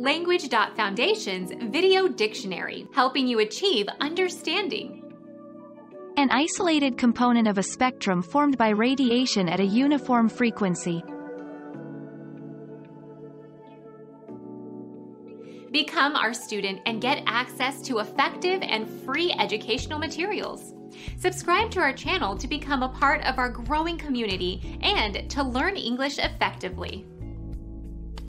Language.Foundation's Video Dictionary, helping you achieve understanding. An isolated component of a spectrum formed by radiation at a uniform frequency. Become our student and get access to effective and free educational materials. Subscribe to our channel to become a part of our growing community and to learn English effectively.